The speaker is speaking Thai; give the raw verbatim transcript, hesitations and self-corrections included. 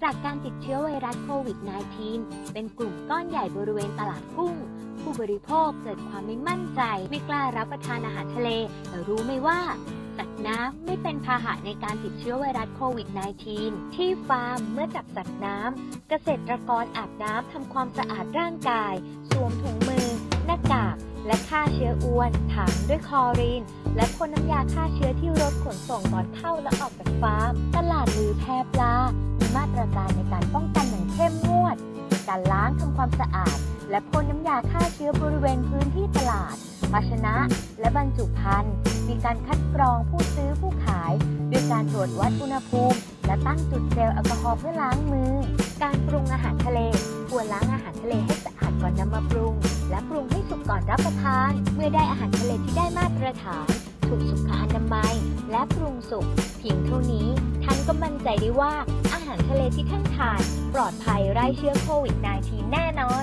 จากการติดเชื้อไวรัสโควิด สิบเก้า เป็นกลุ่มก้อนใหญ่บริเวณตลาดกุ้งผู้บริโภคเกิดความไม่มั่นใจไม่กล้ารับประทานอาหารทะเลแต่รู้ไหมว่าสัตว์น้ำไม่เป็นพาหะในการติดเชื้อไวรัสโควิด สิบเก้า ที่ฟาร์มเมื่อจับสัตว์น้ำเกษตรกรอาบน้ำทำความสะอาดร่างกายสวมถุงมือหน้ากากและฆ่าเชื้ออ้วนถังด้วยคลอรีนและพ่นน้ำยาฆ่าเชื้อที่รถขนส่งก่อนเข้าและออกจากฟาร์มตลาดหรือแพปลามีมาตรการในการป้องกันอย่างเข้มงวดในการล้างทำความสะอาดและพ่นน้ำยาฆ่าเชื้อบริเวณพื้นที่ตลาดภาชนะและบรรจุภัณฑ์มีการคัดกรองผู้ซื้อผู้ขายด้วยการตรวจวัดอุณหภูมิและตั้งจุดเจลแอลกอฮอล์เพื่อล้างมือการปรุงอาหารทะเลควรล้างอาหารทะเลให้สะอาดก่อนนำมาปรุงและปรุงให้สุกก่อนรับประทานเมื่อได้อาหารทะเลที่ได้มาตรฐานถูกสุขอนามัยและปรุงสุกเพียงเท่านี้ท่านก็มั่นใจได้ว่าอาหารทะเลที่ท่านทานปลอดภัยไร้เชื้อโควิด สิบเก้า แน่นอน